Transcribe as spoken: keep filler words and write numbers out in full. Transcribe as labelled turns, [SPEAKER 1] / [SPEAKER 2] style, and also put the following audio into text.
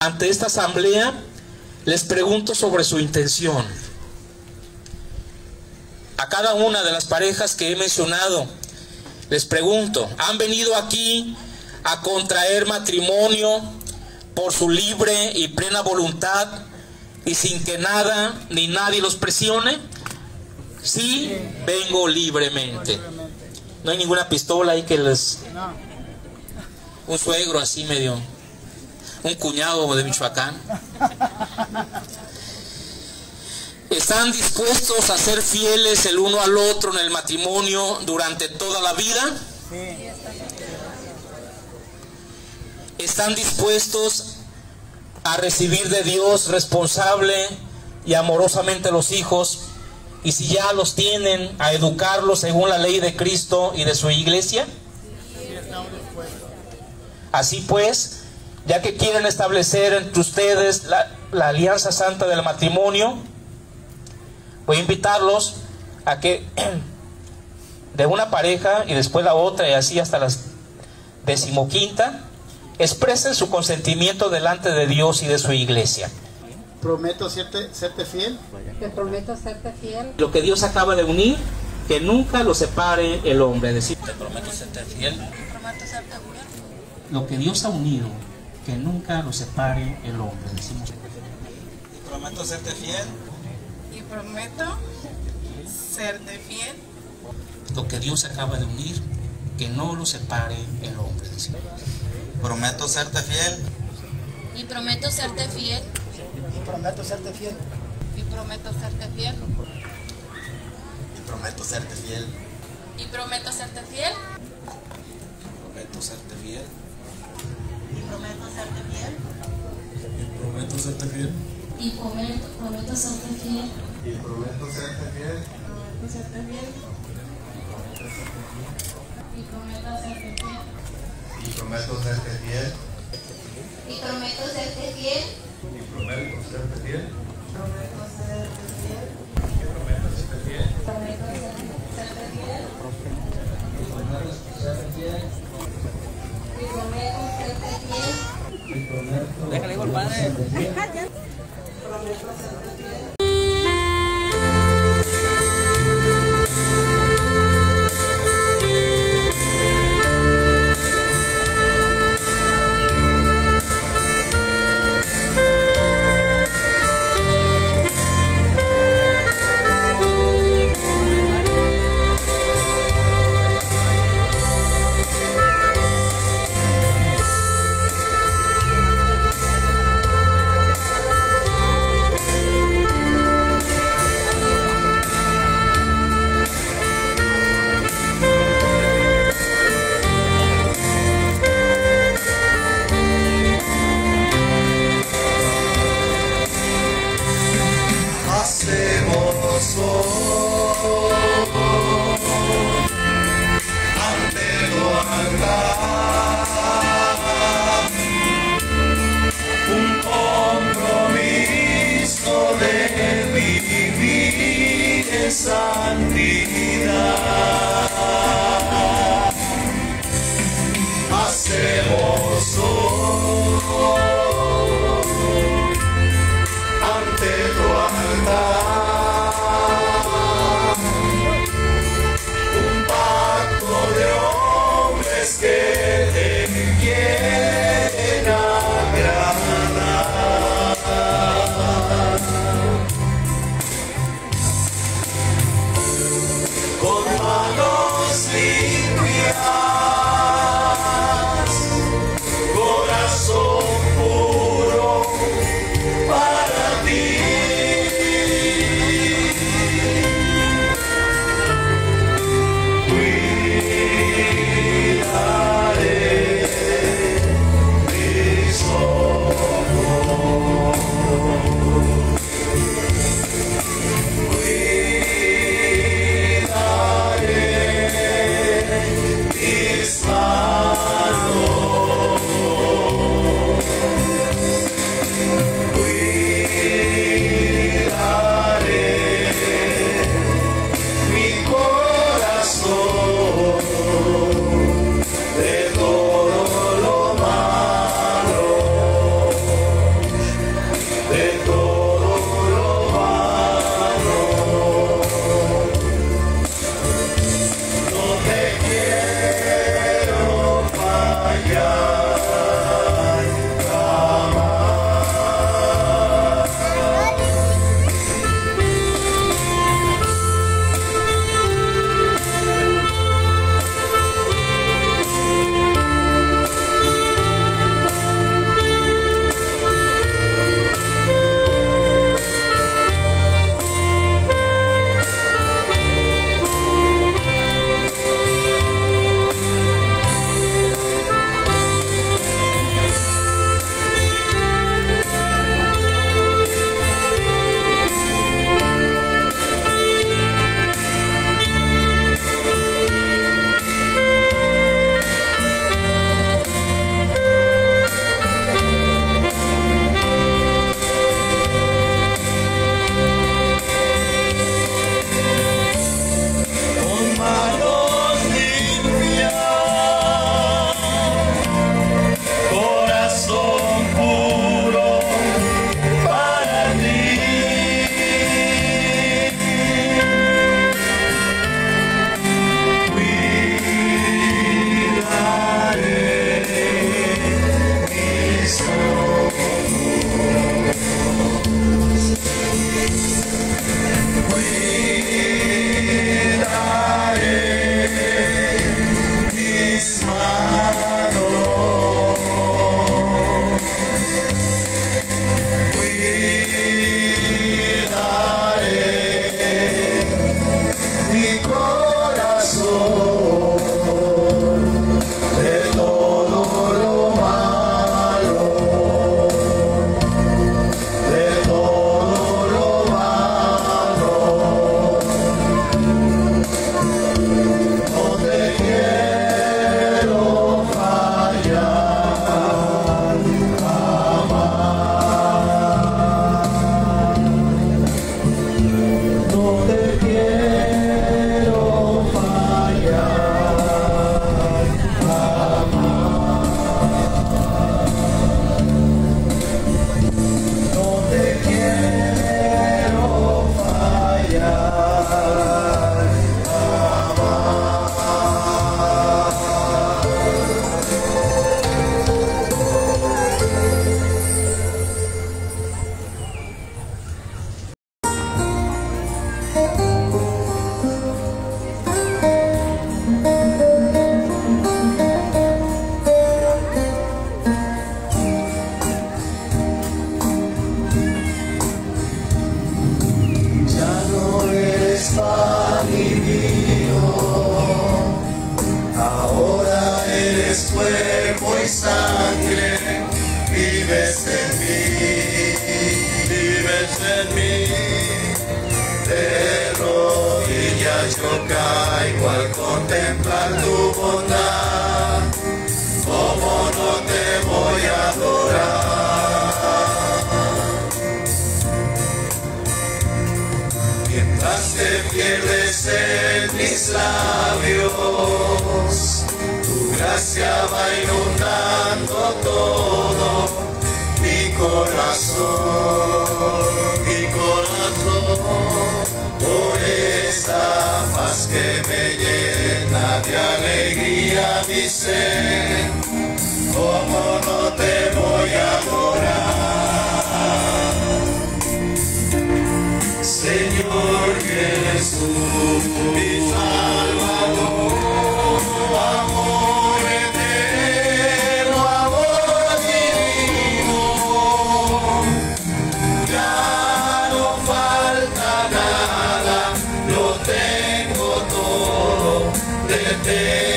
[SPEAKER 1] ante esta asamblea, les pregunto sobre su intención. A cada una de las parejas que he mencionado, les pregunto, ¿han venido aquí a contraer matrimonio por su libre y plena voluntad y sin que nada ni nadie los presione? Sí, vengo libremente. No hay ninguna pistola ahí que les... Un suegro así medio... Un cuñado de Michoacán. ¿Están dispuestos a ser fieles el uno al otro en el matrimonio durante toda la vida? ¿Están dispuestos a recibir de Dios responsable y amorosamente los hijos? Y si ya los tienen, a educarlos según la ley de Cristo y de su iglesia. Así pues, ya que quieren establecer entre ustedes la, la alianza santa del matrimonio, voy a invitarlos a que de una pareja y después la otra y así hasta la decimoquinta expresen su consentimiento delante de Dios y de su iglesia.
[SPEAKER 2] Prometo serte, serte fiel.
[SPEAKER 3] Te prometo serte fiel.
[SPEAKER 1] Lo que Dios acaba de unir, que nunca lo separe el hombre. Es decir, te prometo serte fiel.
[SPEAKER 3] Prometo serte fiel.
[SPEAKER 1] Lo que Dios ha unido, que nunca lo separe el hombre. Decimos.
[SPEAKER 4] Prometo serte fiel.
[SPEAKER 3] Y prometo serte fiel.
[SPEAKER 1] Lo que Dios acaba de unir, que no lo separe el hombre. Decimos.
[SPEAKER 4] Prometo serte fiel.
[SPEAKER 5] Y prometo serte fiel.
[SPEAKER 2] Y prometo serte fiel.
[SPEAKER 3] Y prometo serte fiel.
[SPEAKER 4] Y prometo serte fiel.
[SPEAKER 5] Y prometo serte fiel.
[SPEAKER 4] Prometo serte fiel.
[SPEAKER 3] Y prometo serte fiel.
[SPEAKER 4] Y prometo serte fiel.
[SPEAKER 5] Y prometo, prometo serte fiel.
[SPEAKER 4] Y prometo serte fiel.
[SPEAKER 3] Prometo serte fiel.
[SPEAKER 5] Y prometo serte fiel.
[SPEAKER 4] Y prometo serte fiel.
[SPEAKER 5] Y prometo serte fiel.
[SPEAKER 4] Y prometo serte fiel.
[SPEAKER 3] Prometo serte fiel.
[SPEAKER 4] Y prometo serte fiel.
[SPEAKER 5] Prometo serte fiel.
[SPEAKER 4] Y prometo serte fiel.
[SPEAKER 5] Y prometo serte fiel.
[SPEAKER 4] Y prometo.
[SPEAKER 6] Déjale, compadre.
[SPEAKER 3] Prometo serte fiel.
[SPEAKER 7] Con
[SPEAKER 6] vives en mí, vives en mí. De rodillas yo caigo al contemplar tu bondad. ¿Cómo no te voy a adorar? Mientras te pierdes en mis labios, tu gracia va inundando todo mi corazón, mi corazón, por esa paz que me llena de alegría mi ser. ¿Cómo no te voy a adorar? Señor Jesús, mi Salvador, amor eterno, amor divino, ya no falta nada, lo tengo todo de ti.